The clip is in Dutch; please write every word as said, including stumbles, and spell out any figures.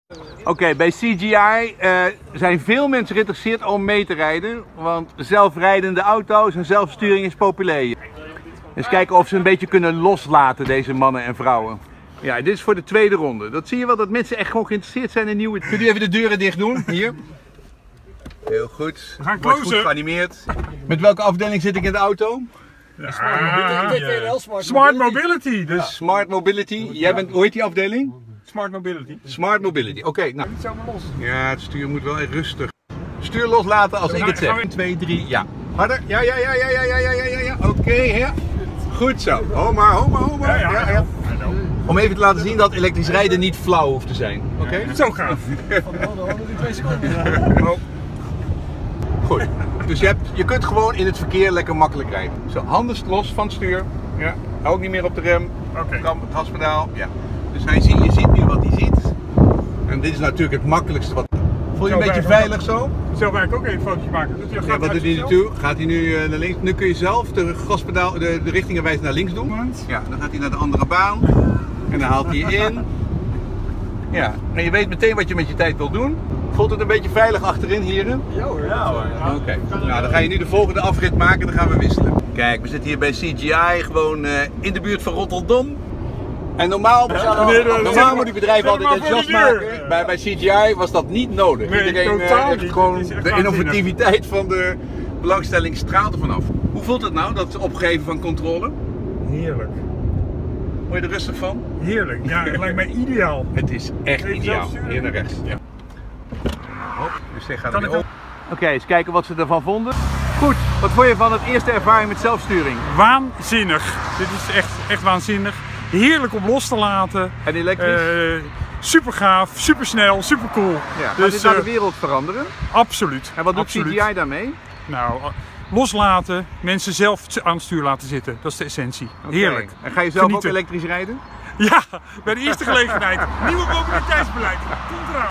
Oké, okay, bij C G I uh, zijn veel mensen geïnteresseerd om mee te rijden, want zelfrijdende auto's en zelfsturing is populair. Eens kijken of ze een beetje kunnen loslaten, deze mannen en vrouwen. Ja, dit is voor de tweede ronde. Dat zie je wel, dat mensen echt gewoon geïnteresseerd zijn in nieuwe... Kun je even de deuren dicht doen? Hier. Heel goed. We gaan Wordt closen. goed geanimeerd. Met welke afdeling zit ik in de auto? Ja, Smart, ja. Smart, Smart Mobility. Dus Ja. Smart Mobility. Jij bent, hoe heet die afdeling? Smart Mobility. Smart Mobility. Oké, okay, nou. Niet zomaar los. Ja, het stuur moet wel echt rustig. Stuur loslaten als ik het zeg. één, twee, drie, ja. Harder. Ja, ja, ja, ja, ja, ja, ja, ja, ja. Oké, okay, ja. Goed zo. Ho maar, ho maar, ho maar. Ja, ja, ja, ja. Om even te laten zien dat elektrisch rijden niet flauw hoeft te zijn. Oké? Okay? Ja, zo gaaf. Van de handen die twee seconden. Oh. Goed. Dus je, hebt, je kunt gewoon in het verkeer lekker makkelijk rijden. Zo, handen los van het stuur. Ja. Ook niet meer op de rem. Oké. Okay. Kan het gaspedaal. Ja. Dus hij ziet, je ziet nu wat hij ziet. En dit is natuurlijk het makkelijkste wat. Voel je een beetje veilig zo? Zo ga ik ook even een fotootje maken. Dus je Ja, wat doet hij nu toe? Gaat hij nu uh, naar links? Nu kun je zelf de gaspedaal, de, de richtingenwijs naar links doen. Ja, dan gaat hij naar de andere baan. En dan haalt hij je in. Ja, en je weet meteen wat je met je tijd wil doen. Voelt het een beetje veilig achterin, heren? Ja hoor. Ja, hoor. Oké, okay. Nou dan ga je nu de volgende afrit maken, dan gaan we wisselen. Kijk, we zitten hier bij C G I, gewoon uh, in de buurt van Rotterdam. En normaal, Ja, meneer, normaal normaal moet die bedrijven altijd enthousiast maken. Bij, bij C G I was dat niet nodig. Nee, Iedereen totaal uh, heeft niet. gewoon Het is echt de innovativiteit van de belangstelling straalt er vanaf. Hoe voelt het nou, dat opgeven van controle? Heerlijk. Word je er rustig van? Heerlijk. Ja, het lijkt mij ideaal. Het is echt Even ideaal. zelfsturen. Hier naar rechts. Ja. Hop, dus dit gaat Kan er ik weer op. Oké, okay, eens kijken wat ze ervan vonden. Goed, wat vond je van het eerste ervaring met zelfsturing? Waanzinnig. Dit is echt, echt waanzinnig. Heerlijk om los te laten. En elektrisch? Uh, super gaaf, super snel, super cool. Ja, gaat dus, dit nou uh, de wereld veranderen? Absoluut. En wat doet absoluut. C G I daarmee? Nou, loslaten, mensen zelf aan het stuur laten zitten. Dat is de essentie. Okay. Heerlijk. En ga je zelf Genieten. ook elektrisch rijden? Ja, bij de eerste gelegenheid. Nieuwe mobiliteitsbeleid. Komt eraan.